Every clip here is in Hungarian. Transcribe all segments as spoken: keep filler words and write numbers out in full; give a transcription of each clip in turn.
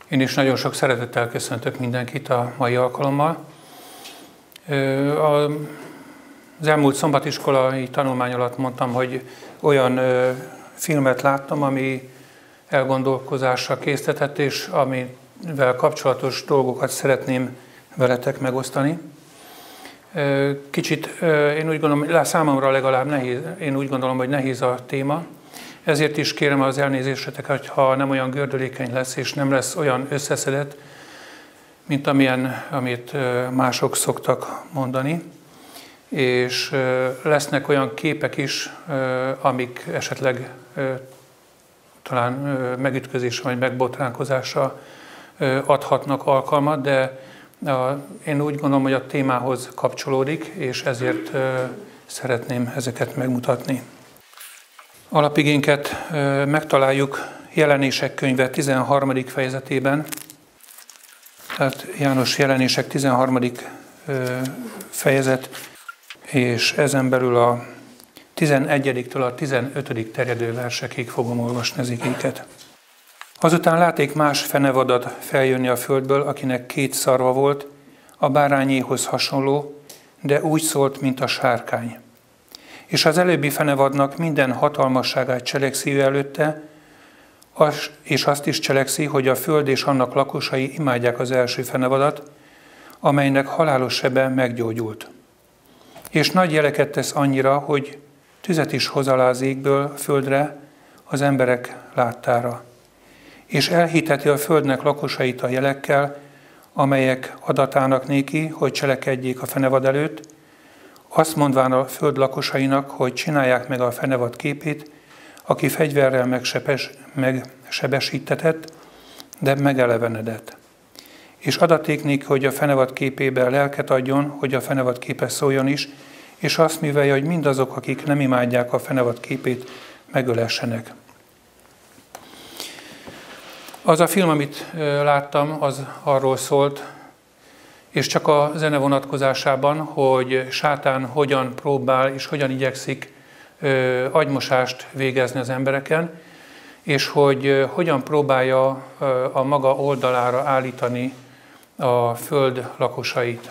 Én is nagyon sok szeretettel köszöntök mindenkit a mai alkalommal. Az elmúlt szombatiskolai tanulmány alatt mondtam, hogy olyan filmet láttam, ami elgondolkozásra késztetett, és amivel kapcsolatos dolgokat szeretném veletek megosztani. Kicsit én úgy gondolom, számomra legalább nehéz, én úgy gondolom, hogy nehéz a téma. Ezért is kérem az elnézéseteket, ha nem olyan gördülékeny lesz, és nem lesz olyan összeszedett, mint amilyen, amit mások szoktak mondani. És lesznek olyan képek is, amik esetleg talán megütközésre vagy megbotránkozásra adhatnak alkalmat, de én úgy gondolom, hogy a témához kapcsolódik, és ezért szeretném ezeket megmutatni. Alapigénket megtaláljuk Jelenések könyve tizenharmadik fejezetében, tehát János Jelenések tizenharmadik fejezet, és ezen belül a tizenegyediktől a tizenötödik terjedő versekig fogom olvasni az igéket. Azután látték más fenevadat feljönni a földből, akinek két szarva volt, a bárányéhoz hasonló, de úgy szólt, mint a sárkány. És az előbbi fenevadnak minden hatalmasságát cselekszi előtte, és azt is cselekszi, hogy a föld és annak lakosai imádják az első fenevadat, amelynek halálos sebe meggyógyult. És nagy jeleket tesz annyira, hogy tüzet is hoz alá az égből a földre az emberek láttára. És elhiteti a földnek lakosait a jelekkel, amelyek adatának néki, hogy cselekedjék a fenevad előtt, azt mondván a föld lakosainak, hogy csinálják meg a fenevad képét, aki fegyverrel megsebes, megsebesítetett, de megelevenedett. És adaték néki, hogy a fenevad képébe lelket adjon, hogy a fenevad képe szóljon is, és azt művelje, hogy mindazok, akik nem imádják a fenevad képét, megölessenek. Az a film, amit láttam, az arról szólt, és csak a zene vonatkozásában, hogy sátán hogyan próbál és hogyan igyekszik agymosást végezni az embereken, és hogy hogyan próbálja a maga oldalára állítani a föld lakosait.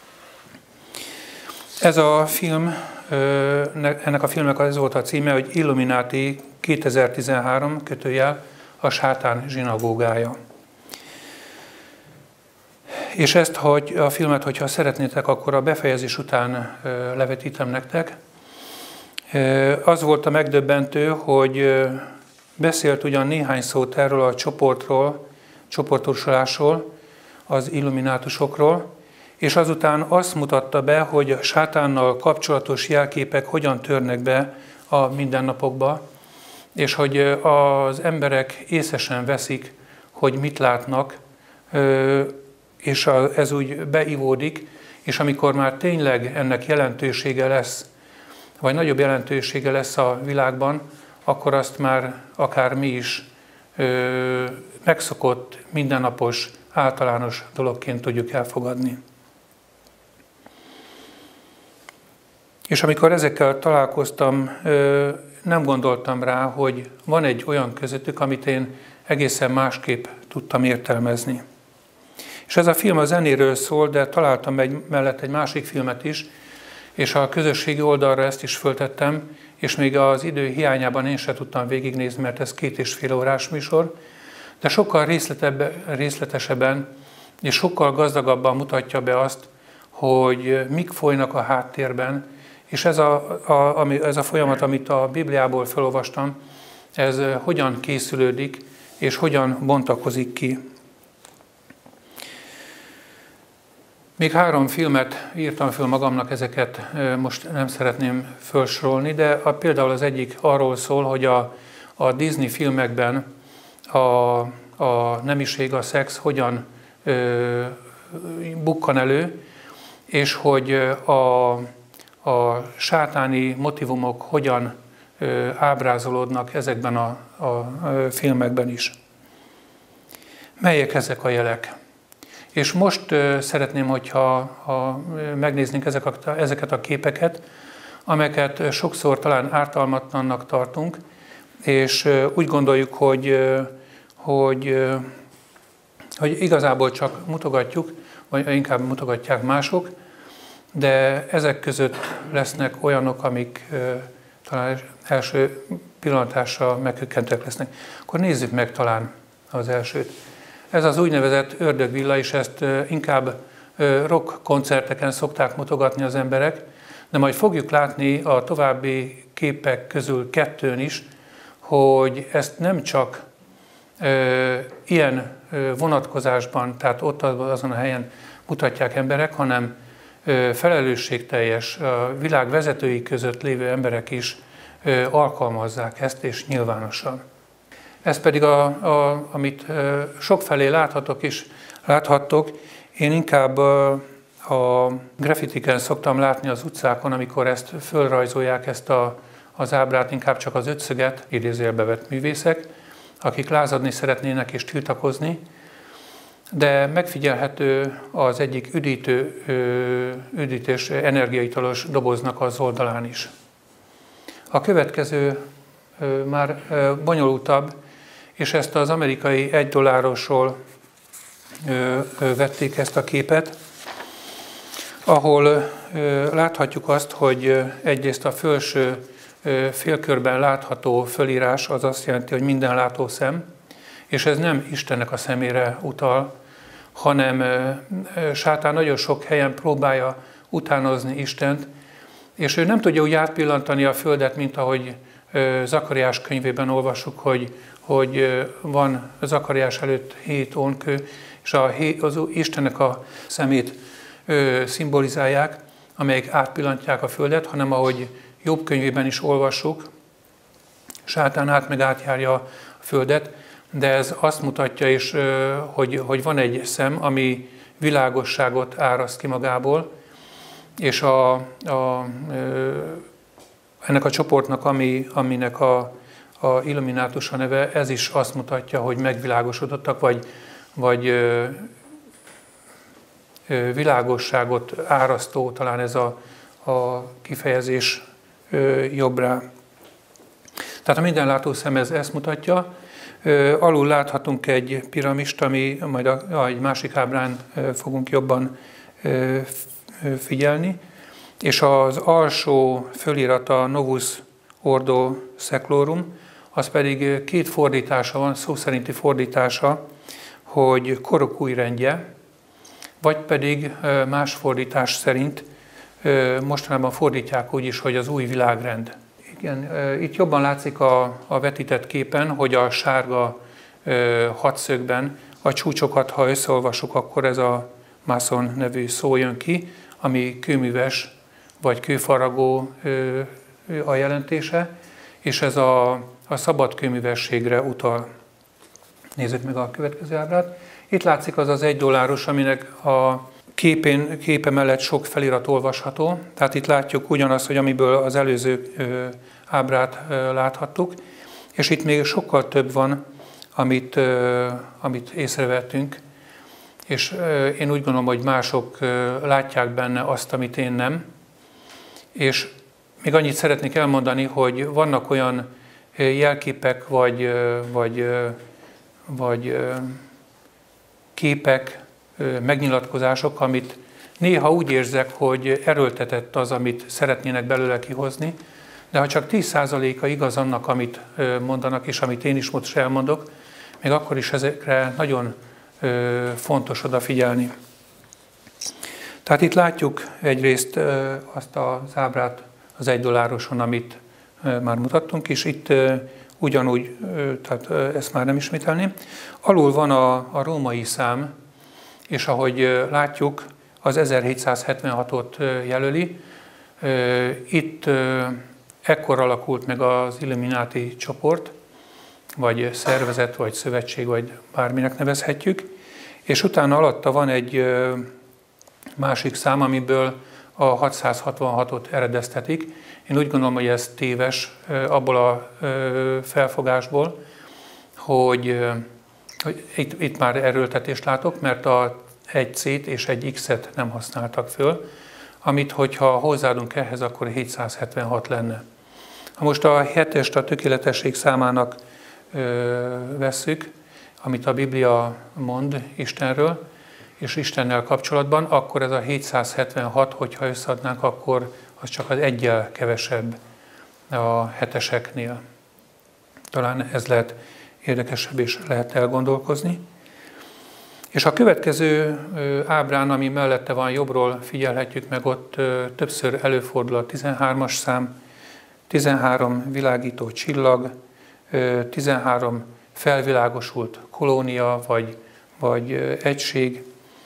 Ez a film, ennek a filmnek az volt a címe, hogy Illuminati kétezer-tizenhárom kötőjel a sátán zsinagógája. És ezt, hogy a filmet, hogyha szeretnétek, akkor a befejezés után levetítem nektek. Az volt a megdöbbentő, hogy beszélt ugyan néhány szót erről a csoportról, csoportosulásról, az illuminátusokról, és azután azt mutatta be, hogy a sátánnal kapcsolatos jelképek hogyan törnek be a mindennapokba, és hogy az emberek észesen veszik, hogy mit látnak, és ez úgy beivódik, és amikor már tényleg ennek jelentősége lesz, vagy nagyobb jelentősége lesz a világban, akkor azt már akár mi is ö, megszokott, mindennapos, általános dologként tudjuk elfogadni. És amikor ezekkel találkoztam, ö, nem gondoltam rá, hogy van egy olyan közöttük, amit én egészen másképp tudtam értelmezni. És ez a film a zenéről szól, de találtam egy, mellett egy másik filmet is, és a közösségi oldalra ezt is föltettem, és még az idő hiányában én sem tudtam végignézni, mert ez két és fél órás műsor, de sokkal részletesebben és sokkal gazdagabban mutatja be azt, hogy mik folynak a háttérben, és ez a, a, ami, ez a folyamat, amit a Bibliából felolvastam, ez hogyan készülődik, és hogyan bontakozik ki. Még három filmet írtam föl magamnak, ezeket most nem szeretném felsorolni, de a, például az egyik arról szól, hogy a, a Disney filmekben a, a nemiség, a szex hogyan ö, bukkan elő, és hogy a, a sátáni motivumok hogyan ö, ábrázolódnak ezekben a, a filmekben is. Melyek ezek a jelek? És most uh, szeretném, hogyha ha megnéznénk ezek a, ezeket a képeket, amelyeket sokszor talán ártalmatlannak tartunk, és uh, úgy gondoljuk, hogy, uh, hogy uh, hogy igazából csak mutogatjuk, vagy inkább mutogatják mások, de ezek között lesznek olyanok, amik talán első pillantásra meghökkentőek lesznek. Akkor nézzük meg talán az elsőt. Ez az úgynevezett ördögvilla, és ezt inkább rock koncerteken szokták mutogatni az emberek, de majd fogjuk látni a további képek közül kettőn is, hogy ezt nem csak ilyen vonatkozásban, tehát ott azon a helyen mutatják emberek, hanem felelősségteljes, a világ vezetői között lévő emberek is alkalmazzák ezt, és nyilvánosan. Ez pedig, a, a, amit sokfelé láthatok is, láthattok, én inkább a graffitiken szoktam látni az utcákon, amikor ezt fölrajzolják, ezt a, az ábrát, inkább csak az ötszöget, idézőjelbe vett művészek, akik lázadni szeretnének és tiltakozni, de megfigyelhető az egyik üdítő, üdítés energiaitalos doboznak az oldalán is. A következő már bonyolultabb, és ezt az amerikai egy dollárosról vették ezt a képet, ahol láthatjuk azt, hogy egyrészt a felső félkörben látható fölírás az azt jelenti, hogy minden látó szem, és ez nem Istennek a szemére utal, hanem sátán nagyon sok helyen próbálja utánozni Istent, és ő nem tudja úgy átpillantani a földet, mint ahogy Zakariás könyvében olvassuk, hogy, hogy van Zakariás előtt hét ónkő, és a, az Istennek a szemét szimbolizálják, amelyek átpillantják a földet, hanem ahogy Jobb könyvében is olvassuk, sátán át meg átjárja a földet, de ez azt mutatja is, hogy, hogy van egy szem, ami világosságot áraszt ki magából, és a, a, ennek a csoportnak, ami, aminek a, a Illuminátus a neve, ez is azt mutatja, hogy megvilágosodottak, vagy, vagy világosságot árasztó, talán ez a, a kifejezés jobb rá. Tehát a mindenlátó szem ez ezt mutatja. Alul láthatunk egy piramist, ami majd a, a, egy másik ábrán fogunk jobban figyelni, és az alsó fölirata Novus Ordo Seclorum, az pedig két fordítása van, szó szerinti fordítása, hogy korok új rendje, vagy pedig más fordítás szerint mostanában fordítják úgy is, hogy az új világrend. Igen, itt jobban látszik a, a vetített képen, hogy a sárga hatszögben a csúcsokat, ha összeolvassuk, akkor ez a mászon nevű szó jön ki, ami kőműves vagy kőfaragó a jelentése, és ez a, a szabad kőművességre utal. Nézzük meg a következő ábrát. Itt látszik az az egy dolláros, aminek a képén, képe mellett sok felirat olvasható. Tehát itt látjuk ugyanazt, hogy amiből az előző ábrát láthattuk, és itt még sokkal több van, amit, amit észrevettünk, és én úgy gondolom, hogy mások látják benne azt, amit én nem. És még annyit szeretnék elmondani, hogy vannak olyan jelképek, vagy, vagy, vagy képek, megnyilatkozások, amit néha úgy érzek, hogy erőltetett az, amit szeretnének belőle kihozni, de ha csak tíz százaléka igaz annak, amit mondanak, és amit én is most elmondok, még akkor is ezekre nagyon fontos odafigyelni. Tehát itt látjuk egyrészt azt az ábrát az egy dollároson, amit már mutattunk, és itt ugyanúgy, tehát ezt már nem ismételném. Alul van a, a római szám, és ahogy látjuk, az ezerhétszázhetvenhatot jelöli. Itt ekkor alakult meg az Illuminati csoport, vagy szervezet, vagy szövetség, vagy bárminek nevezhetjük, és utána alatta van egy másik szám, amiből a hatszázhatvanhatot eredeztetik. Én úgy gondolom, hogy ez téves abból a felfogásból, hogy, hogy itt, itt már erőltetést látok, mert a egy C-t és egy X-et nem használtak föl, amit, hogyha hozzáadunk ehhez, akkor hétszázhetvenhat lenne. Ha most a hetest a tökéletesség számának ö, vesszük, amit a Biblia mond Istenről és Istennel kapcsolatban, akkor ez a hétszázhetvenhat, hogyha összeadnánk, akkor az csak az egyel kevesebb a heteseknél. Talán ez lehet érdekesebb és lehet elgondolkozni. És a következő ábrán, ami mellette van jobbról, figyelhetjük meg, ott többször előfordul a tizenhármas szám, tizenhárom világító csillag, tizenhárom felvilágosult kolónia vagy, vagy egység,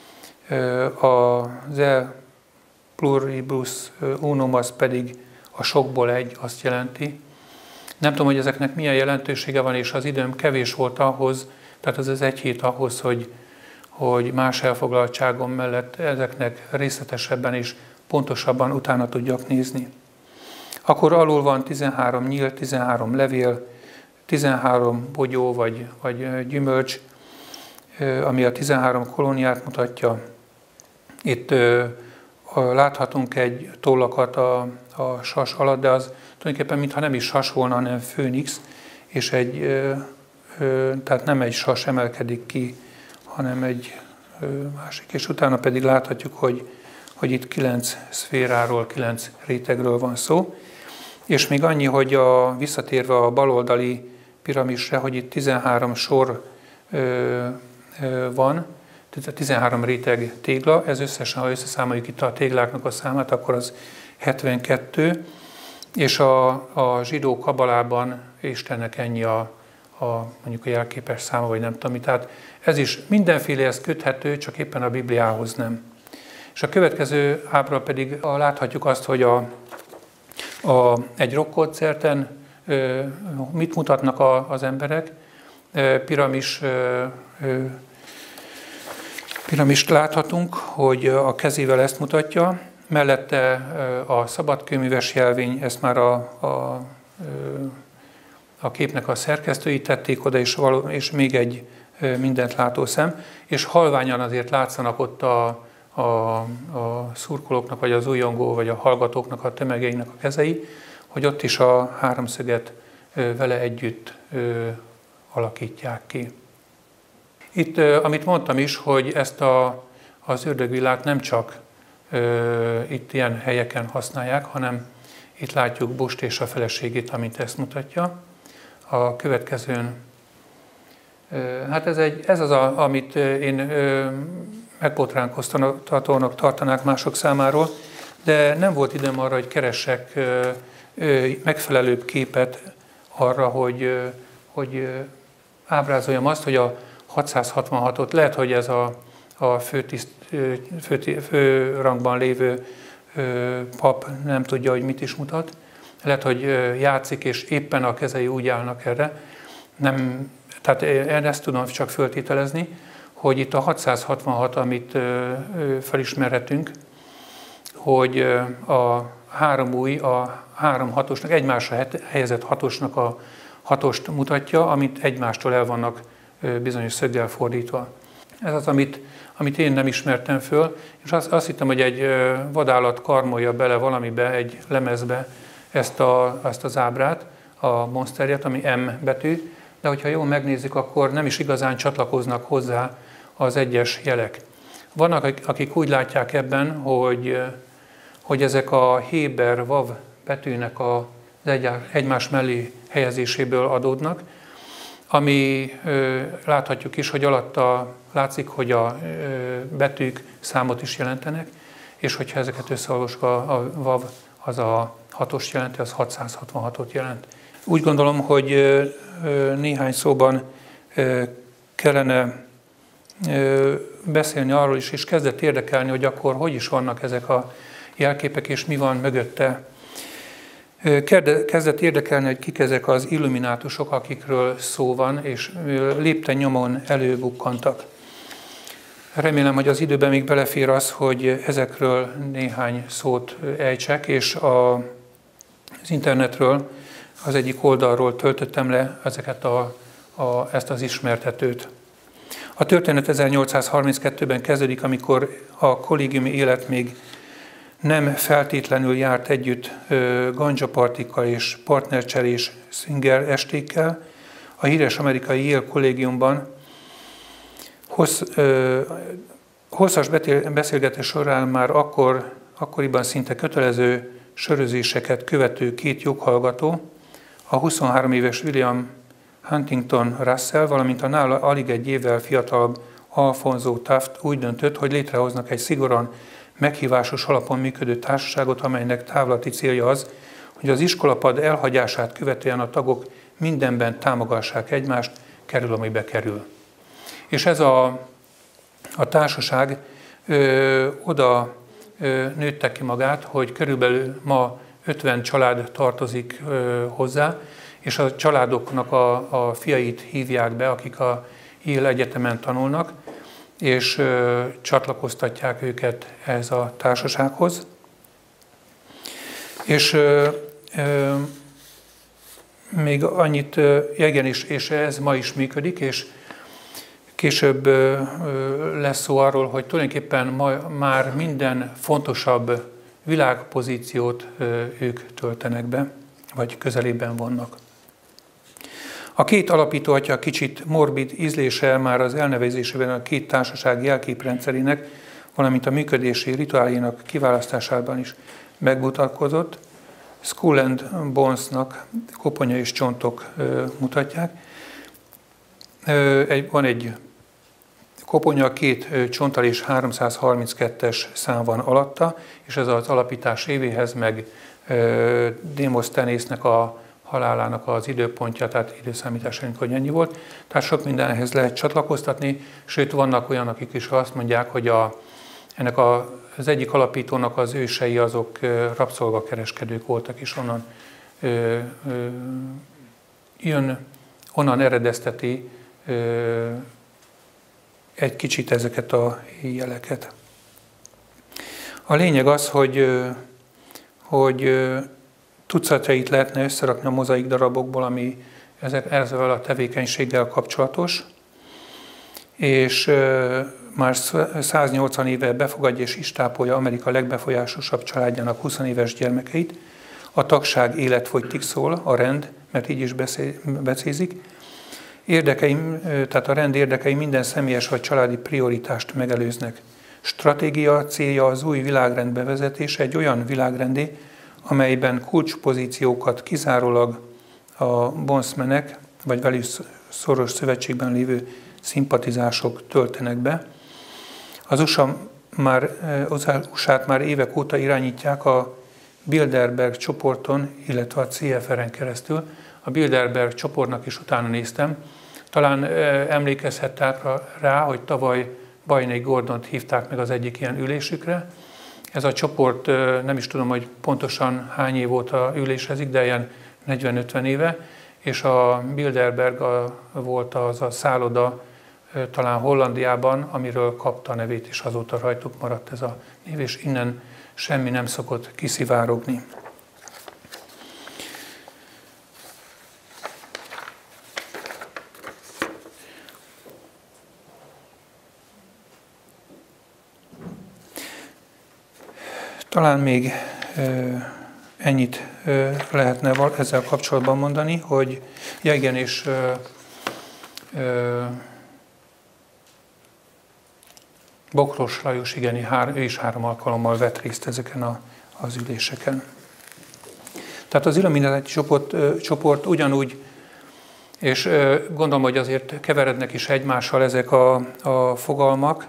az E pluribus unum az pedig a sokból egy, azt jelenti. Nem tudom, hogy ezeknek milyen jelentősége van, és az időm kevés volt ahhoz, tehát az az egy hét ahhoz, hogy, hogy más elfoglaltságom mellett ezeknek részletesebben és pontosabban utána tudjak nézni. Akkor alul van tizenhárom nyíl, tizenhárom levél, tizenhárom bogyó vagy, vagy gyümölcs, ami a tizenhárom kolóniát mutatja. Itt láthatunk egy tollakat a, a sas alatt, de az tulajdonképpen mintha nem is sas volna, hanem főnix, és egy, tehát nem egy sas emelkedik ki, hanem egy másik. És utána pedig láthatjuk, hogy, hogy itt kilenc szféráról, kilenc rétegről van szó. És még annyi, hogy a, visszatérve a baloldali piramisre, hogy itt tizenhárom sor ö, ö, van, tizenhárom réteg tégla, ez összesen, ha összeszámoljuk itt a tégláknak a számát, akkor az hetvenkettő, és a, a zsidó kabalában Istennek ennyi a, a, mondjuk a jelképes száma, vagy nem tudom mi. Tehát ez is mindenfélehez köthető, csak éppen a Bibliához nem. És a következő ábra pedig a, láthatjuk azt, hogy a, a, egy rockkoncerten mit mutatnak a, az emberek. Piramis, piramist láthatunk, hogy a kezével ezt mutatja, mellette a szabadkőműves jelvény, ezt már a, a, a képnek a szerkesztői tették oda, és, való, és még egy mindent látó szem, és halványan azért látszanak ott a, a, a szurkolóknak, vagy az újongó, vagy a hallgatóknak, a tömegeinek a kezei, hogy ott is a háromszöget vele együtt alakítják ki. Itt, amit mondtam is, hogy ezt a, az ördögvillát nem csak itt ilyen helyeken használják, hanem itt látjuk Bust és a feleségét, amit ezt mutatja. A következőn, hát ez, egy, ez az, a, amit én megbotránkoztatónak tartanák mások számáról, de nem volt időm arra, hogy keressek megfelelőbb képet arra, hogy, hogy ábrázoljam azt, hogy a hatszázhatvanhatot, lehet, hogy ez a, a főtiszt, fő, fő rangban lévő pap nem tudja, hogy mit is mutat. Lehet, hogy játszik, és éppen a kezei úgy állnak erre. Nem, tehát én ezt tudom csak föltételezni, hogy itt a hatszázhatvanhat, amit felismerhetünk, hogy a három új, a három hatosnak, egymásra helyezett hatosnak a hatost mutatja, amit egymástól el vannak bizonyos szöggel fordítva. Ez az, amit, amit én nem ismertem föl, és azt, azt hittem, hogy egy vadállat karmolja bele valamibe, egy lemezbe ezt, a, ezt az ábrát, a monsterjet, ami M betű, de hogyha jól megnézzük, akkor nem is igazán csatlakoznak hozzá az egyes jelek. Vannak, akik úgy látják ebben, hogy, hogy ezek a héber vav betűnek az egymás mellé helyezéséből adódnak, ami láthatjuk is, hogy alatta látszik, hogy a betűk számot is jelentenek, és hogyha ezeket összeolvasjuk, a vav az a hatos jelenti, az hatszázhatvanhatot jelent. Úgy gondolom, hogy néhány szóban kellene beszélni arról is, és kezdett érdekelni, hogy akkor hogy is vannak ezek a jelképek, és mi van mögötte. Kezdett érdekelni, hogy kik ezek az illuminátusok, akikről szó van, és lépten nyomon előbukkantak. Remélem, hogy az időben még belefér az, hogy ezekről néhány szót ejtsek, és a, az internetről, az egyik oldalról töltöttem le ezeket a, a, ezt az ismertetőt. A történet ezernyolcszázharminckettőben kezdődik, amikor a kollégiumi élet még nem feltétlenül járt együtt ganja-partikkal és partnercserés swinger estékkel. A híres amerikai Yale kollégiumban Hossz, ö, hosszas beszélgetés során már akkor, akkoriban szinte kötelező sörözéseket követő két joghallgató, a huszonhárom éves William Huntington Russell, valamint a nála alig egy évvel fiatalabb Alfonso Taft úgy döntött, hogy létrehoznak egy szigorúan meghívásos alapon működő társaságot, amelynek távlati célja az, hogy az iskolapad elhagyását követően a tagok mindenben támogassák egymást, kerül, amibe kerül. És ez a, a társaság ö, oda ö, nőtte ki magát, hogy körülbelül ma ötven család tartozik ö, hozzá, és a családoknak a, a fiait hívják be, akik a Yale Egyetemen tanulnak, és ö, csatlakoztatják őket ehhez a társasághoz. És ö, ö, még annyit, ö, igen, és, és ez ma is működik, és később ö, ö, lesz szó arról, hogy tulajdonképpen ma már minden fontosabb világpozíciót ö, ők töltenek be, vagy közelében vannak. A két alapító atya kicsit morbid ízléssel már az elnevezésében a két társaság jelképrendszerének, valamint a működési rituálénak kiválasztásában is megmutatkozott. Skull and Bones-nak koponya és csontok ö, mutatják. Ö, egy, van egy koponya, két csonttal és háromszázharminckettes szám van alatta, és ez az alapítás évéhez, meg ö, Démoszthenésznek a halálának az időpontja, tehát időszámítás szerint, hogy ennyi volt. Tehát sok mindenhez lehet csatlakoztatni, sőt vannak olyanok, akik is azt mondják, hogy a, ennek a, az egyik alapítónak az ősei azok rabszolgakereskedők voltak, és onnan ö, ö, jön, onnan eredezteti ö, egy kicsit ezeket a jeleket. A lényeg az, hogy, hogy tucatjait lehetne összerakni a mozaik darabokból, ami ezzel a tevékenységgel kapcsolatos, és már száznyolcvan éve befogadja és istápolja Amerika legbefolyásosabb családjának húsz éves gyermekeit. A tagság életfogytig szól, a rend, mert így is becézik. Érdekeim, tehát a rend érdekei minden személyes vagy családi prioritást megelőznek. Stratégia célja az új világrend bevezetése, egy olyan világrendé, amelyben kulcspozíciókat kizárólag a bonszmenek, vagy velük szoros szövetségben lévő szimpatizások töltenek be. Az u es á már, az u es á-t már évek óta irányítják a Bilderberg csoporton, illetve a cé ef er-en keresztül. A Bilderberg csoportnak is utána néztem. Talán emlékezhettek rá, hogy tavaly Bajnai Gordont hívták meg az egyik ilyen ülésükre. Ez a csoport, nem is tudom, hogy pontosan hány év óta ülésezik, de ilyen negyven-ötven éve, és a Bilderberg a, volt az a szálloda talán Hollandiában, amiről kapta a nevét, és azóta rajtuk maradt ez a név, és innen semmi nem szokott kiszivárogni. Talán még ennyit lehetne ezzel kapcsolatban mondani, hogy ja igen, és Bokros Lajos, igen, ő is három alkalommal vett részt ezeken a, az üléseken. Tehát az Illuminati csoport, csoport ugyanúgy, és gondolom, hogy azért keverednek is egymással ezek a, a fogalmak,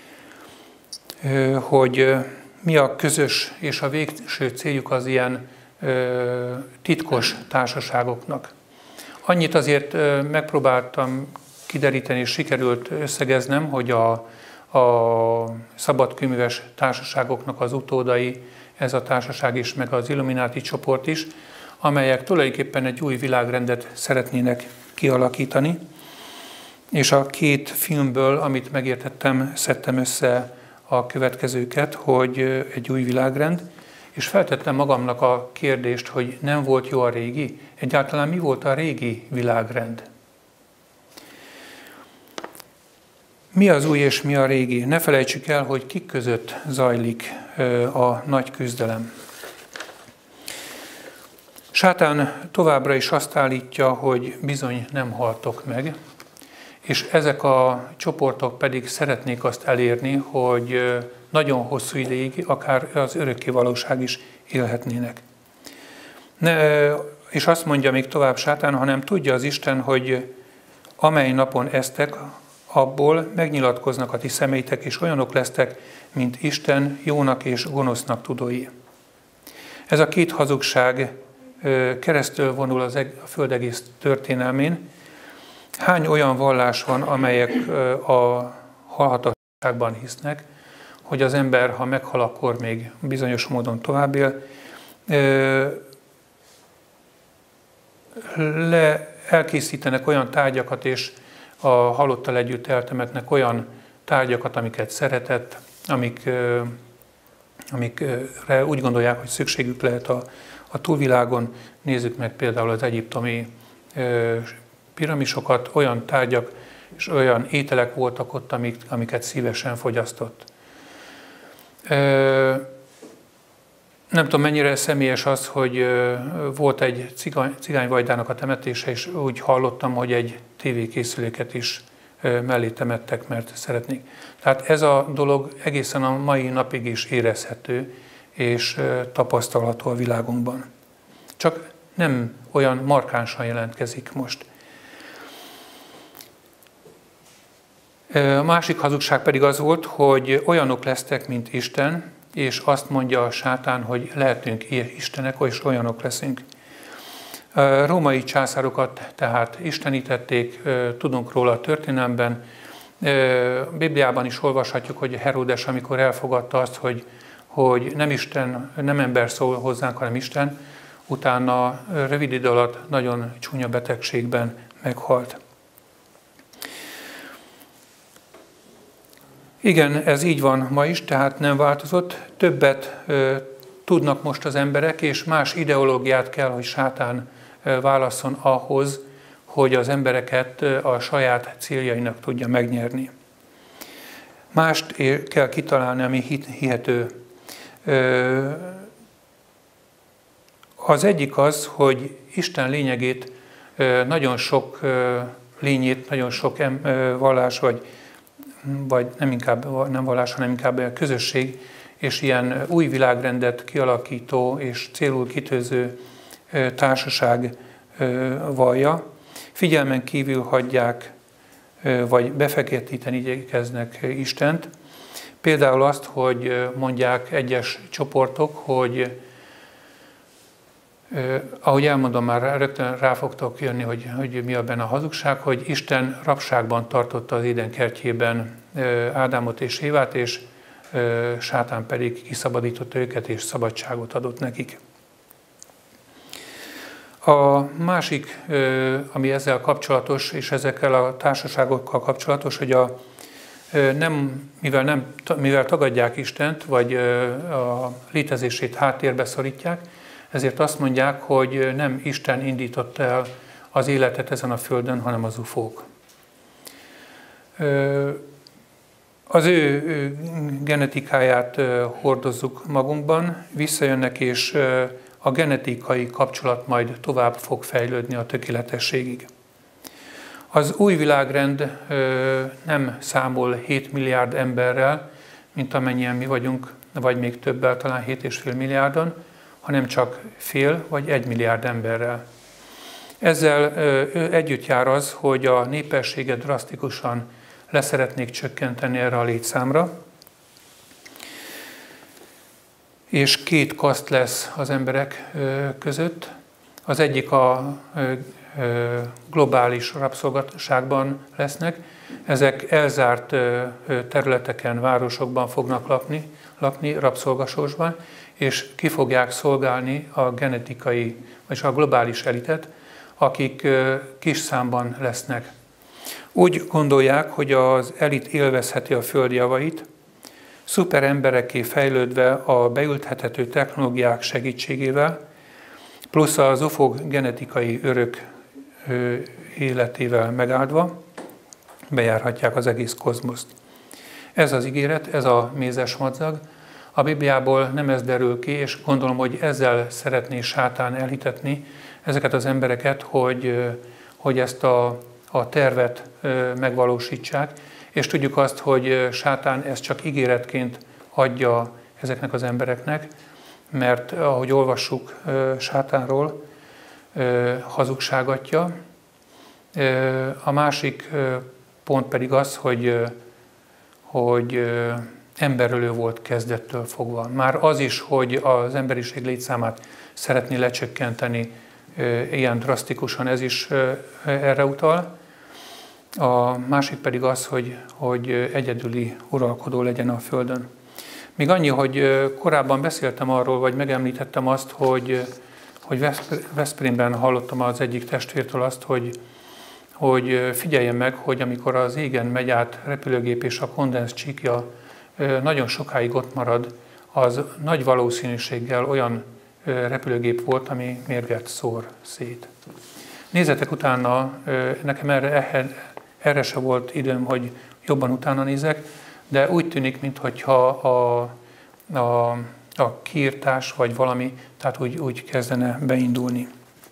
hogy mi a közös és a végső céljuk az ilyen ö, titkos társaságoknak. Annyit azért ö, megpróbáltam kideríteni, és sikerült összegeznem, hogy a, a szabadkőműves társaságoknak az utódai, ez a társaság is, meg az Illuminati csoport is, amelyek tulajdonképpen egy új világrendet szeretnének kialakítani. És a két filmből, amit megértettem, szedtem össze a következőket, hogy egy új világrend, és feltettem magamnak a kérdést, hogy nem volt jó a régi? Egyáltalán mi volt a régi világrend? Mi az új és mi a régi? Ne felejtsük el, hogy kik között zajlik a nagy küzdelem. Sátán továbbra is azt állítja, hogy bizony nem haltok meg, és ezek a csoportok pedig szeretnék azt elérni, hogy nagyon hosszú ideig, akár az örökké valóság is élhetnének. Ne, és azt mondja még tovább sátán, hanem tudja az Isten, hogy amely napon esztek, abból megnyilatkoznak a ti szemeitek, és olyanok lesztek, mint Isten jónak és gonosznak tudói. Ez a két hazugság keresztül vonul az eg- a föld egész történelmén. Hány olyan vallás van, amelyek a halhatatlanságban hisznek, hogy az ember, ha meghal, akkor még bizonyos módon tovább él. Le elkészítenek olyan tárgyakat, és a halottal együtt eltemetnek olyan tárgyakat, amiket szeretett, amik, amikre úgy gondolják, hogy szükségük lehet a, a túlvilágon. Nézzük meg például az egyiptomi piramisokat, olyan tárgyak és olyan ételek voltak ott, amik, amiket szívesen fogyasztott. Nem tudom, mennyire személyes az, hogy volt egy cigány, cigányvajdának a temetése, és úgy hallottam, hogy egy tévékészüléket is mellé temettek, mert szeretnék. Tehát ez a dolog egészen a mai napig is érezhető, és tapasztalható a világunkban. Csak nem olyan markánsan jelentkezik most. A másik hazugság pedig az volt, hogy olyanok lesztek, mint Isten, és azt mondja a sátán, hogy lehetünk istenek, és olyanok leszünk. A római császárokat tehát istenítették, tudunk róla a történelemben. A Bibliában is olvashatjuk, hogy Heródes, amikor elfogadta azt, hogy, hogy nem Isten, nem ember szól hozzánk, hanem Isten, utána rövid idő alatt nagyon csúnya betegségben meghalt. Igen, ez így van ma is, tehát nem változott. Többet ö, tudnak most az emberek, és más ideológiát kell, hogy sátán ö, válasszon ahhoz, hogy az embereket ö, a saját céljainak tudja megnyerni. Mást ér, kell kitalálni, ami hit, hihető. Ö, az egyik az, hogy Isten lényegét, ö, nagyon sok ö, lényét, nagyon sok em, ö, vallás vagy vagy nem inkább nem vallás, hanem inkább a közösség, és ilyen új világrendet kialakító és célul kitűző társaság vallja. Figyelmen kívül hagyják, vagy befeketíteni igyekeznek Istent. Például azt, hogy mondják egyes csoportok, hogy ahogy elmondom, már rögtön rá fogtok jönni, hogy, hogy mi a benne a hazugság, hogy Isten rabságban tartotta az Éden kertjében Ádámot és Évát, és sátán pedig kiszabadította őket, és szabadságot adott nekik. A másik, ami ezzel kapcsolatos, és ezekkel a társaságokkal kapcsolatos, hogy a, nem, mivel, nem, mivel tagadják Istent, vagy a létezését háttérbe szorítják, ezért azt mondják, hogy nem Isten indította el az életet ezen a földön, hanem az ufók. Az ő genetikáját hordozzuk magunkban, visszajönnek, és a genetikai kapcsolat majd tovább fog fejlődni a tökéletességig. Az új világrend nem számol hét milliárd emberrel, mint amennyien mi vagyunk, vagy még többel, talán hét és fél milliárdon, hanem csak fél vagy egy milliárd emberrel. Ezzel együtt jár az, hogy a népességet drasztikusan leszeretnék csökkenteni erre a létszámra, és két kaszt lesz az emberek között. Az egyik a globális rabszolgaságban lesznek, ezek elzárt területeken, városokban fognak lakni, lakni rabszolgasorsban, és ki fogják szolgálni a genetikai, vagy a globális elitet, akik kis számban lesznek. Úgy gondolják, hogy az elit élvezheti a föld javait, szuper emberekké fejlődve a beülthethető technológiák segítségével, plusz az ufók genetikai örök életével megáldva bejárhatják az egész kozmoszt. Ez az ígéret, ez a mézes madzag. A Bibliából nem ez derül ki, és gondolom, hogy ezzel szeretné sátán elhitetni ezeket az embereket, hogy, hogy ezt a a tervet megvalósítsák, és tudjuk azt, hogy sátán ezt csak ígéretként adja ezeknek az embereknek, mert ahogy olvassuk sátánról, hazugságatja. A másik pont pedig az, hogy, hogy emberölő volt kezdettől fogva. Már az is, hogy az emberiség létszámát szeretné lecsökkenteni ilyen drasztikusan, ez is erre utal. A másik pedig az, hogy, hogy egyedüli uralkodó legyen a Földön. Még annyi, hogy korábban beszéltem arról, vagy megemlítettem azt, hogy, hogy Veszprémben hallottam az egyik testvértől azt, hogy, hogy figyeljen meg, hogy amikor az égen megy át repülőgép és a kondensz csíkja nagyon sokáig ott marad, az nagy valószínűséggel olyan repülőgép volt, ami mérget szór szét. Nézzetek utána, nekem erre, erre se volt időm, hogy jobban utána nézek, de úgy tűnik, mintha a, a, a kiirtás vagy valami, tehát úgy, úgy kezdene beindulni.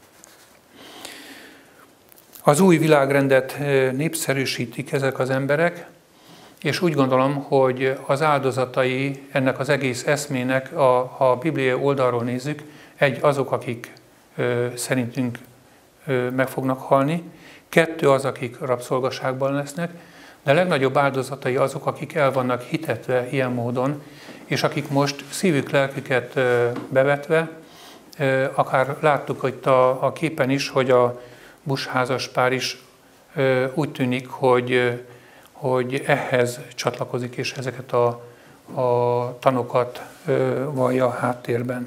Az új világrendet népszerűsítik ezek az emberek, és úgy gondolom, hogy az áldozatai ennek az egész eszmének, a, ha a bibliai oldalról nézzük, egy azok, akik ö, szerintünk ö, meg fognak halni, kettő az, akik rabszolgaságban lesznek, de a legnagyobb áldozatai azok, akik el vannak hitetve ilyen módon, és akik most szívük, lelküket ö, bevetve, ö, akár láttuk itt a, a képen is, hogy a Bush házaspár is ö, úgy tűnik, hogy ö, hogy ehhez csatlakozik, és ezeket a, a tanokat ö, vallja a háttérben.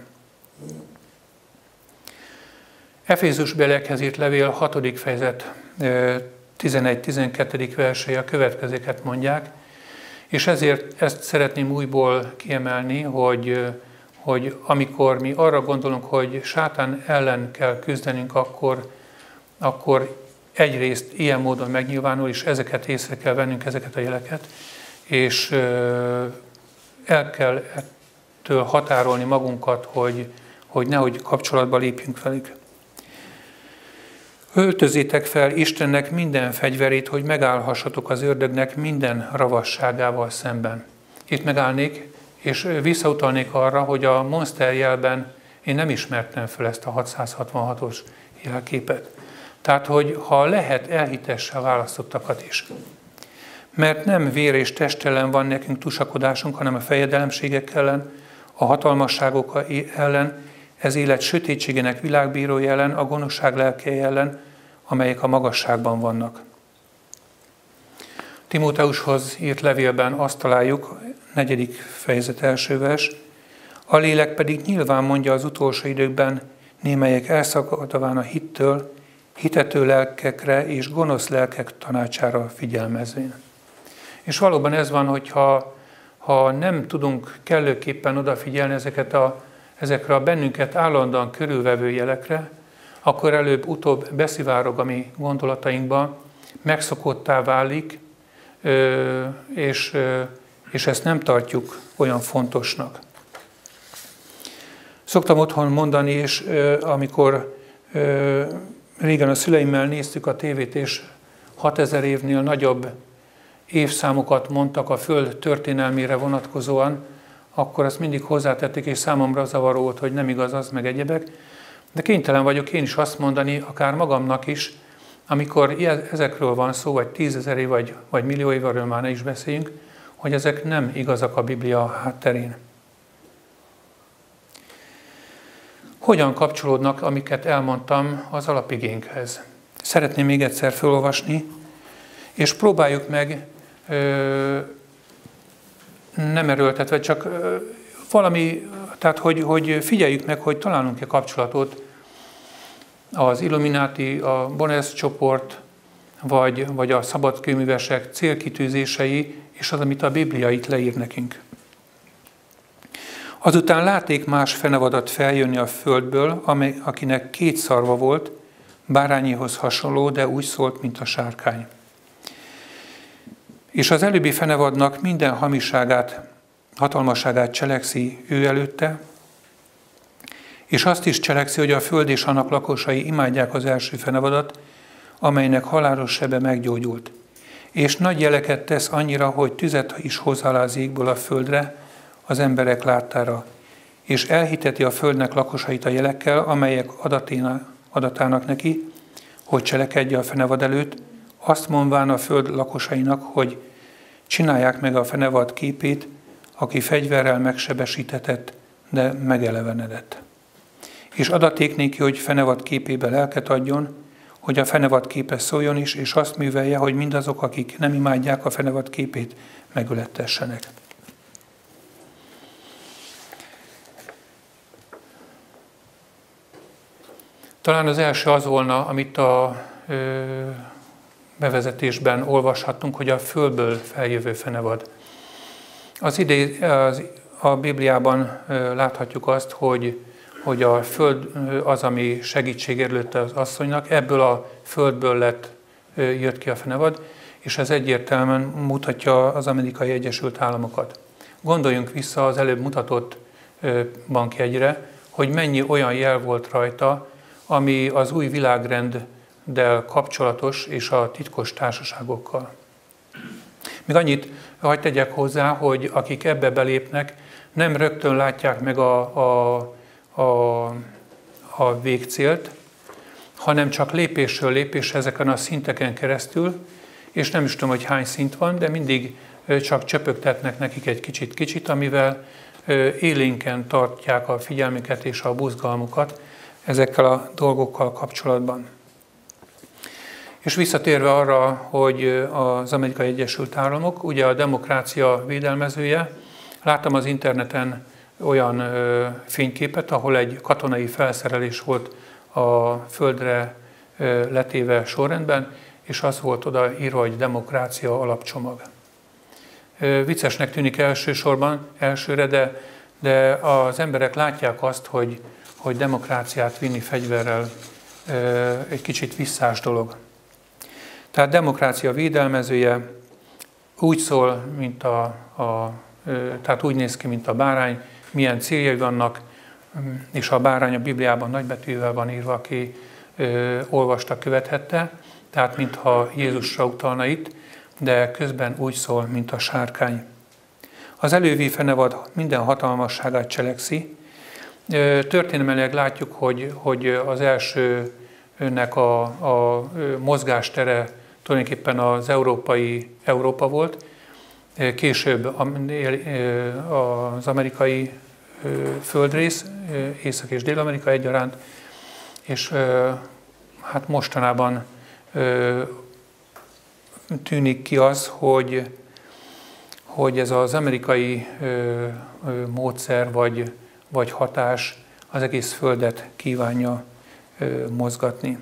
Efézusbeliekhez írt levél hatodik fejezet tizenegy-tizenkettedik versei a következőket mondják, és ezért ezt szeretném újból kiemelni, hogy, hogy amikor mi arra gondolunk, hogy sátán ellen kell küzdenünk, akkor, akkor egyrészt ilyen módon megnyilvánul, és ezeket észre kell vennünk, ezeket a jeleket, és el kell ettől határolni magunkat, hogy, hogy nehogy kapcsolatba lépjünk velük. Öltözzétek fel Istennek minden fegyverét, hogy megállhassatok az ördögnek minden ravasságával szemben. Itt megállnék, és visszautalnék arra, hogy a Monster jelben én nem ismertem fel ezt a hatszázhatvanhatos jelképet. Tehát, hogy ha lehet, elhitesse a választottakat is. Mert nem vér és test ellen van nekünk tusakodásunk, hanem a fejedelemségek ellen, a hatalmasságok ellen, ez élet sötétségének világbírója ellen, a gonoszság lelkei ellen, amelyek a magasságban vannak. Timóteushoz írt levélben azt találjuk, negyedik fejezet első vers, a lélek pedig nyilván mondja az utolsó időkben, némelyek elszakadván a hittől, hitető lelkekre és gonosz lelkek tanácsára figyelmezvén. És valóban ez van, hogyha ha nem tudunk kellőképpen odafigyelni ezeket a, ezekre a bennünket állandóan körülvevő jelekre, akkor előbb-utóbb beszivárog a mi gondolatainkba, megszokottá válik, és, és ezt nem tartjuk olyan fontosnak. Szoktam otthon mondani, és amikor régen a szüleimmel néztük a tévét, és hatezer évnél nagyobb évszámokat mondtak a Föld történelmére vonatkozóan, akkor azt mindig hozzátették, és számomra zavaró volt, hogy nem igaz az, meg egyebek. De kénytelen vagyok én is azt mondani, akár magamnak is, amikor ezekről van szó, vagy tízezer év, vagy, vagy millió évről már ne is beszéljünk, hogy ezek nem igazak a Biblia hátterén. Hogyan kapcsolódnak, amiket elmondtam, az alapigénkhez? Szeretném még egyszer felolvasni, és próbáljuk meg ö, nem erőltetve, csak ö, valami, tehát hogy, hogy figyeljük meg, hogy találunk-e kapcsolatot az Illuminati, a Bonesz csoport, vagy, vagy a szabadkőművesek célkitűzései, és az, amit a Biblia itt leír nekünk. Azután látték más fenevadat feljönni a földből, amely, akinek két szarva volt, bárányihoz hasonló, de úgy szólt, mint a sárkány. És az előbbi fenevadnak minden hamiságát, hatalmasságát cselekszi ő előtte, és azt is cselekszi, hogy a föld és annak lakosai imádják az első fenevadat, amelynek halálos sebe meggyógyult. És nagy jeleket tesz annyira, hogy tüzet is hoz alá az égből a földre, az emberek láttára, és elhiteti a földnek lakosait a jelekkel, amelyek adatának neki, hogy cselekedje a fenevad előtt, azt mondván a föld lakosainak, hogy csinálják meg a fenevad képét, aki fegyverrel megsebesítetett, de megelevenedett. És adaték néki, hogy fenevad képébe lelket adjon, hogy a fenevad képe szóljon is, és azt művelje, hogy mindazok, akik nem imádják a fenevad képét, megölettessenek. Talán az első az volna, amit a ö, bevezetésben olvashattunk, hogy a földből feljövő fenevad. Az idé, az, a Bibliában ö, láthatjuk azt, hogy, hogy a föld az, ami segítségért lőtte az asszonynak, ebből a földből lett, ö, jött ki a fenevad, és ez egyértelműen mutatja az Amerikai Egyesült Államokat. Gondoljunk vissza az előbb mutatott ö, bankjegyre, hogy mennyi olyan jel volt rajta, ami az új világrenddel kapcsolatos és a titkos társaságokkal. Még annyit hadd tegyek hozzá, hogy akik ebbe belépnek, nem rögtön látják meg a, a, a, a végcélt, hanem csak lépésről lépésre ezeken a szinteken keresztül, és nem is tudom, hogy hány szint van, de mindig csak csöpögtetnek nekik egy kicsit-kicsit, amivel élénken tartják a figyelmüket és a buzgalmukat ezekkel a dolgokkal kapcsolatban. És visszatérve arra, hogy az Amerikai Egyesült Államok, ugye a demokrácia védelmezője, láttam az interneten olyan ö, fényképet, ahol egy katonai felszerelés volt a földre ö, letéve sorrendben, és az volt oda írva, hogy demokrácia alapcsomag. Ö, viccesnek tűnik elsősorban, elsőre, de, de az emberek látják azt, hogy hogy demokráciát vinni fegyverrel egy kicsit visszás dolog. Tehát demokrácia védelmezője úgy szól, mint a, a, tehát úgy néz ki, mint a bárány, milyen céljai vannak, és a bárány a Bibliában nagybetűvel van írva, aki ö, olvasta, követhette, tehát mintha Jézusra utalna itt, de közben úgy szól, mint a sárkány. Az elővi fenevad minden hatalmasságát cselekszi. Történelmileg látjuk, hogy, hogy az elsőnek a, a mozgástere tulajdonképpen az európai Európa volt, később az amerikai földrész, Észak- és Dél-Amerika egyaránt, és hát mostanában tűnik ki az, hogy, hogy ez az amerikai módszer vagy vagy hatás az egész Földet kívánja ö, mozgatni.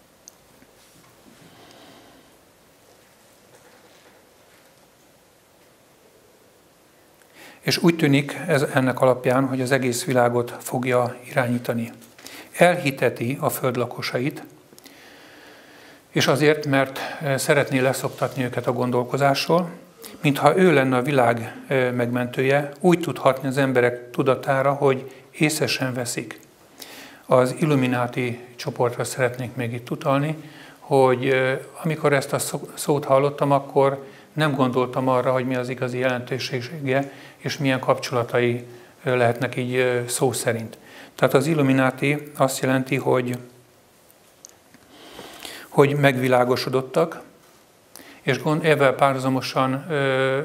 És úgy tűnik ez, ennek alapján, hogy az egész világot fogja irányítani. Elhiteti a Föld lakosait, és azért, mert szeretné leszoktatni őket a gondolkozásról, mintha ő lenne a világ megmentője, úgy tudhatni az emberek tudatára, hogy észre sem veszik. Az Illumináti csoportra szeretnék még itt utalni, hogy amikor ezt a szót hallottam, akkor nem gondoltam arra, hogy mi az igazi jelentősége, és milyen kapcsolatai lehetnek így szó szerint. Tehát az Illumináti azt jelenti, hogy, hogy megvilágosodottak, és ezzel párhuzamosan ö,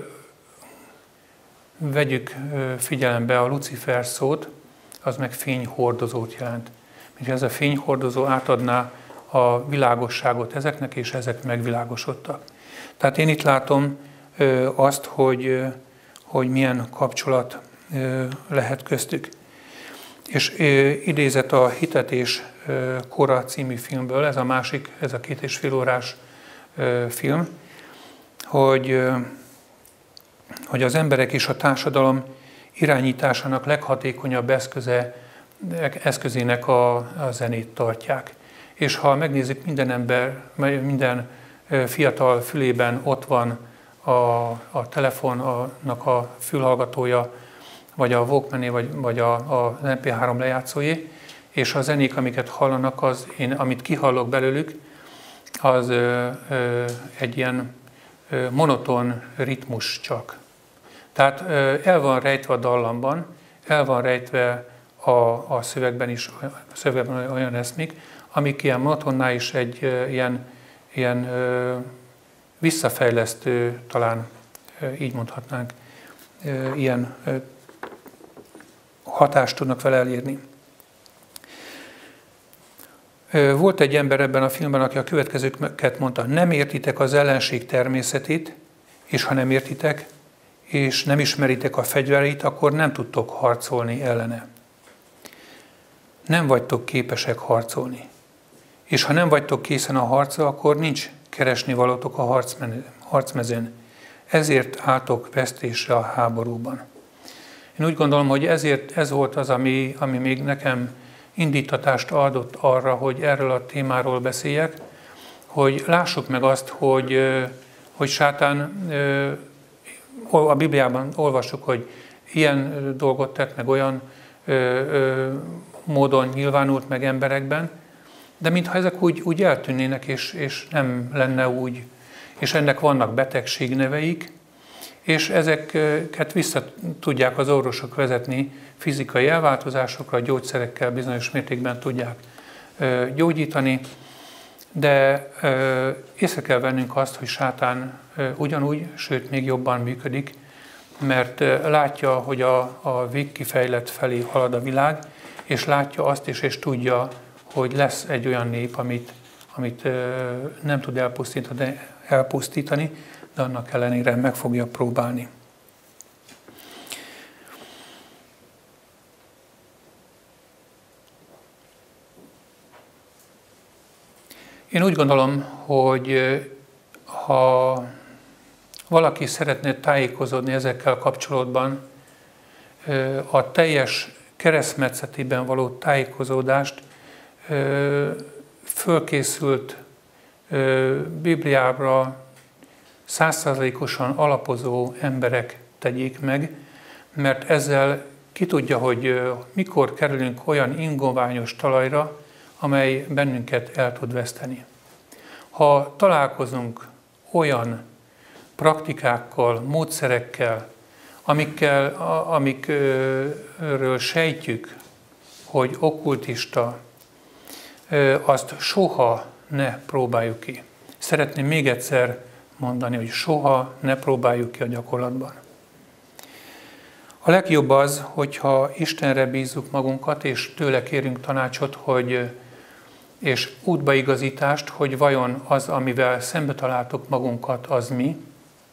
vegyük ö, figyelembe a Lucifer szót, az meg fényhordozót jelent. Mint ez a fényhordozó átadná a világosságot ezeknek, és ezek megvilágosodtak. Tehát én itt látom ö, azt, hogy, ö, hogy milyen kapcsolat ö, lehet köztük. És ö, idézett a Hitetés ö, kora című filmből, ez a másik, ez a két és fél órás ö, film, hogy, hogy az emberek és a társadalom irányításának leghatékonyabb eszköze, eszközének a, a zenét tartják. És ha megnézzük, minden ember, minden fiatal fülében ott van a, a telefonnak a fülhallgatója, vagy a Walkmané, vagy, vagy a, a em pé három lejátszójé, és a zenék, amiket hallanak, az én, amit kihallok belőlük, az ö, ö, egy ilyen ö, monoton ritmus csak. Tehát ö, el van rejtve a dallamban, el van rejtve a, a szövegben is, a szövegben olyan eszmék, amik ilyen monotonná is egy ö, ilyen, ilyen ö, visszafejlesztő, talán ö, így mondhatnánk, ö, ilyen ö, hatást tudnak vele elérni. Volt egy ember ebben a filmben, aki a következőket mondta: nem értitek az ellenség természetét, és ha nem értitek, és nem ismeritek a fegyvereit, akkor nem tudtok harcolni ellene. Nem vagytok képesek harcolni. És ha nem vagytok készen a harcra, akkor nincs keresni valótok a harcmezőn. Ezért álltok vesztésre a háborúban. Én úgy gondolom, hogy ezért ez volt az, ami, ami még nekem indítatást adott arra, hogy erről a témáról beszéljek, hogy lássuk meg azt, hogy, hogy sátán, a Bibliában olvassuk, hogy ilyen dolgot tett, meg olyan módon nyilvánult meg emberekben, de mintha ezek úgy, úgy eltűnnének, és, és nem lenne úgy, és ennek vannak betegségneveik, és ezeket vissza tudják az orvosok vezetni fizikai elváltozásokra, gyógyszerekkel bizonyos mértékben tudják gyógyítani, de észre kell vennünk azt, hogy sátán ugyanúgy, sőt még jobban működik, mert látja, hogy a, a végkifejlet felé halad a világ, és látja azt is, és tudja, hogy lesz egy olyan nép, amit, amit nem tud elpusztítani, elpusztítani, de annak ellenére meg fogja próbálni. Én úgy gondolom, hogy ha valaki szeretne tájékozódni ezekkel kapcsolatban, a teljes keresztmetszetében való tájékozódást fölkészült Bibliára száz százalékosan alapozó emberek tegyék meg, mert ezzel ki tudja, hogy mikor kerülünk olyan ingoványos talajra, amely bennünket el tud veszteni. Ha találkozunk olyan praktikákkal, módszerekkel, amikkel, amikről sejtjük, hogy okkultista, azt soha ne próbáljuk ki. Szeretném még egyszer mondani, hogy soha ne próbáljuk ki a gyakorlatban. A legjobb az, hogyha Istenre bízzuk magunkat, és tőle kérünk tanácsot, hogy, és útbaigazítást, hogy vajon az, amivel szembe találtuk magunkat, az mi.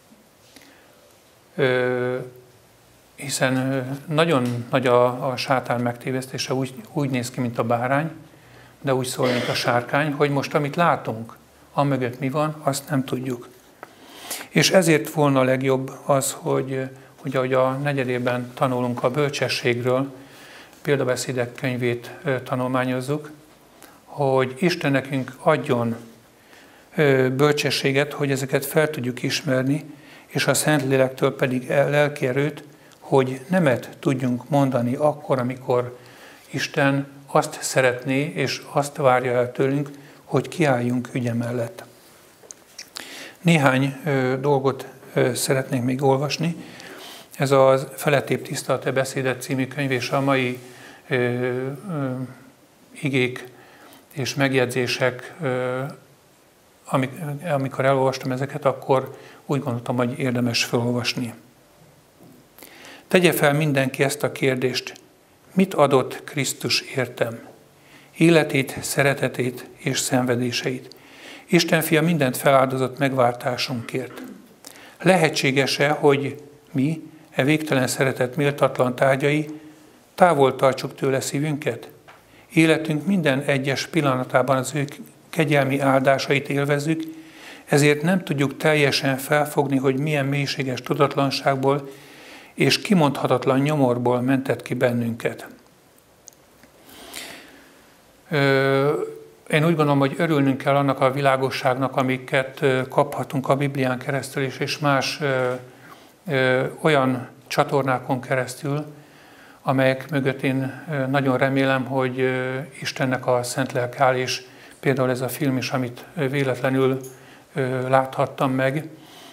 Hiszen nagyon nagy a, a sátán megtévesztése, úgy, úgy néz ki, mint a bárány, de úgy szól, mint a sárkány, hogy most amit látunk, amögött mi van, azt nem tudjuk. És ezért volna a legjobb az, hogy, hogy ahogy a negyedében tanulunk a bölcsességről, példabeszédek könyvét tanulmányozzuk, hogy Isten nekünk adjon bölcsességet, hogy ezeket fel tudjuk ismerni, és a Szentlélektől pedig lelki erőt, hogy nemet tudjunk mondani akkor, amikor Isten azt szeretné, és azt várja el tőlünk, hogy kiálljunk ügye mellett. Néhány ö, dolgot ö, szeretnénk még olvasni. Ez a Felettébb tiszta a te beszédet című könyv, és a mai ö, ö, igék és megjegyzések, ö, amik, amikor elolvastam ezeket, akkor úgy gondoltam, hogy érdemes felolvasni. Tegye fel mindenki ezt a kérdést: mit adott Krisztus értem? Életét, szeretetét és szenvedéseit. Isten fia mindent feláldozott megváltásunkért. Lehetséges-e, hogy mi, e végtelen szeretet méltatlan tárgyai, távol tartsuk tőle szívünket? Életünk minden egyes pillanatában az ő kegyelmi áldásait élvezzük, ezért nem tudjuk teljesen felfogni, hogy milyen mélységes tudatlanságból és kimondhatatlan nyomorból mentett ki bennünket. Én úgy gondolom, hogy örülnünk kell annak a világosságnak, amiket kaphatunk a Biblián keresztül is, és más olyan csatornákon keresztül, amelyek mögött én nagyon remélem, hogy Istennek a szent lelke áll, és például ez a film is, amit véletlenül láthattam meg,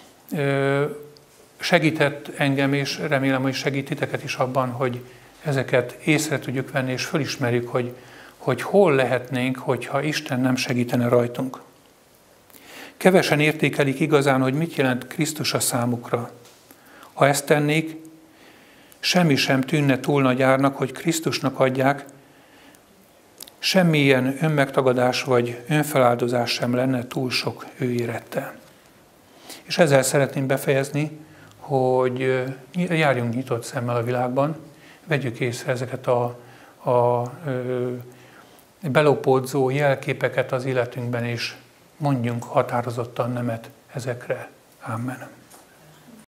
segített engem, és remélem, hogy segít titeket is abban, hogy ezeket észre tudjuk venni, és fölismerjük, hogy, hogy hol lehetnénk, hogyha Isten nem segítene rajtunk. Kevesen értékelik igazán, hogy mit jelent Krisztus a számukra. Ha ezt tennék, semmi sem tűnne túl nagy árnak, hogy Krisztusnak adják, semmilyen önmegtagadás vagy önfeláldozás sem lenne túl sok ő érette. És ezzel szeretném befejezni, hogy járjunk nyitott szemmel a világban, vegyük észre ezeket a, a ö, belopódzó jelképeket az életünkben, és mondjunk határozottan nemet ezekre. Amen.